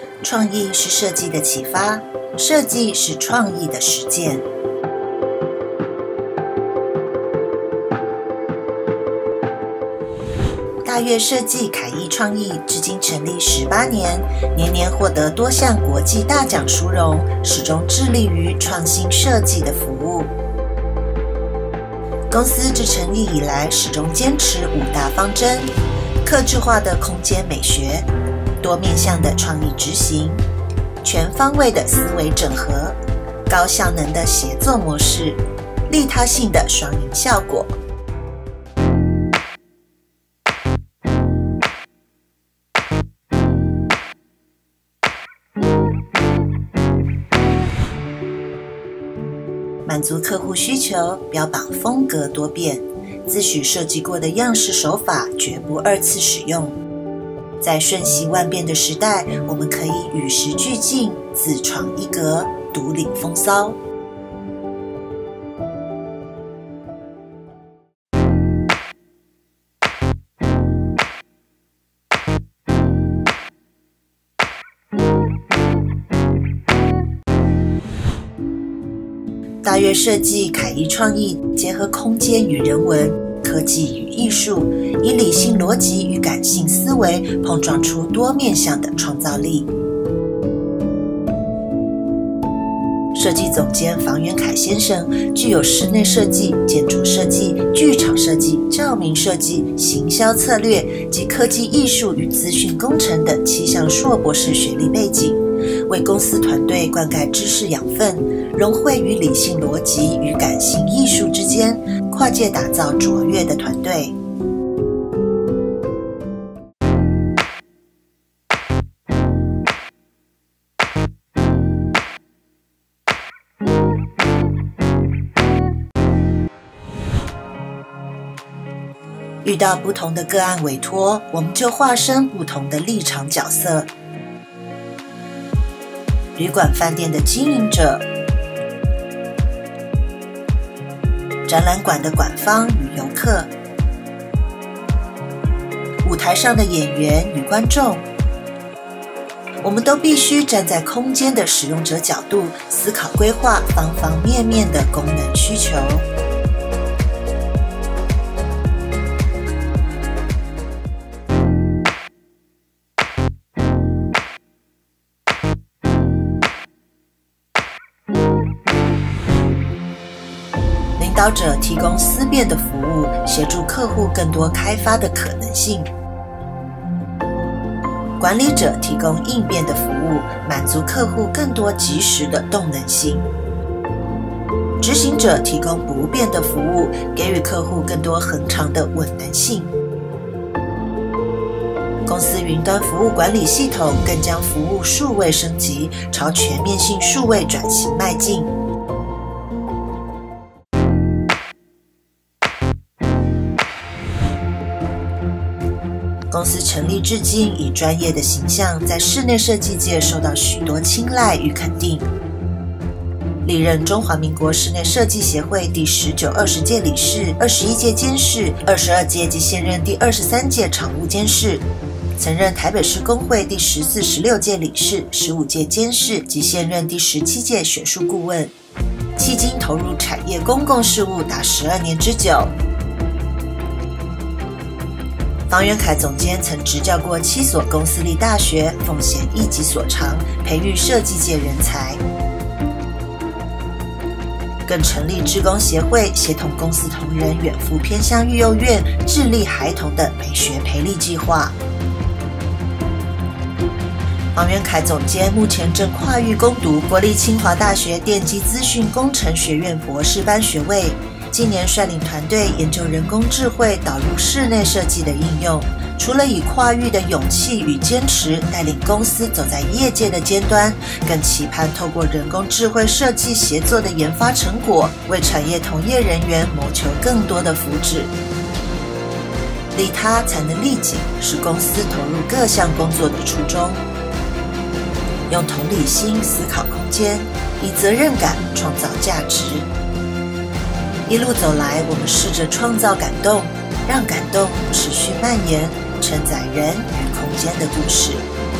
创意是设计的启发，设计是创意的实践。大悦设计凯艺创意至今成立18年，年年获得多项国际大奖殊荣，始终致力于创新设计的服务。公司自成立以来，始终坚持5大方针：客制化的空间美学、多面向的创意执行、全方位的思维整合、高效能的协作模式、利他性的双赢效果。满足客户需求，标榜风格多变，自诩设计过的样式手法绝不2次使用。在瞬息万变的时代，我们可以与时俱进，自创一格，独领风骚。大悦设计凯艺创意结合空间与人文、科技与艺术，以理性逻辑与感性思维碰撞出多面向的创造力。设计总监房元凯先生具有室内设计、建筑设计、剧场设计、照明设计、行销策略及科技艺术与资讯工程等7项硕博士学历背景，为公司团队灌溉知识养分，融汇于理性逻辑与感性艺术之间，跨界打造卓越的团队。遇到不同的个案委托，我们就化身不同的立场角色。旅馆饭店的经营者，展览馆的馆方与游客，舞台上的演员与观众，我们都必须站在空间的使用者角度，思考规划方方面面的功能需求。领导者提供思辨的服务，协助客户更多开发的可能性；管理者提供应变的服务，满足客户更多及时的动能性；执行者提供不变的服务，给予客户更多恒长的稳能性。公司云端服务管理系统更将服务数位升级，朝全面性数位转型迈进。公司成立至今，以专业的形象在室内设计界受到许多青睐与肯定。历任中华民国室内设计协会第19、20届理事、21届监事、22届及现任第23届常务监事，曾任台北市工会第14、16届理事、15届监事及现任第17届学术顾问，迄今投入产业公共事务达12年之久。房元凯总监曾执教过7所公私立大学，奉献一己所长，培育设计界人才。更成立志工协会，协同公司同仁远赴偏乡育幼院，致力孩童的培学培力计划。房元凯总监目前正跨域攻读国立清华大学电机资讯工程学院博士班学位。近年率领团队研究人工智慧导入室内设计的应用，除了以跨域的勇气与坚持带领公司走在业界的尖端，更期盼透过人工智慧设计协作的研发成果，为产业同业人员谋求更多的福祉。利他才能利己，是公司投入各项工作的初衷。用同理心思考空间，以责任感创造价值。一路走来，我们试着创造感动，让感动持续蔓延，承载人与空间的故事。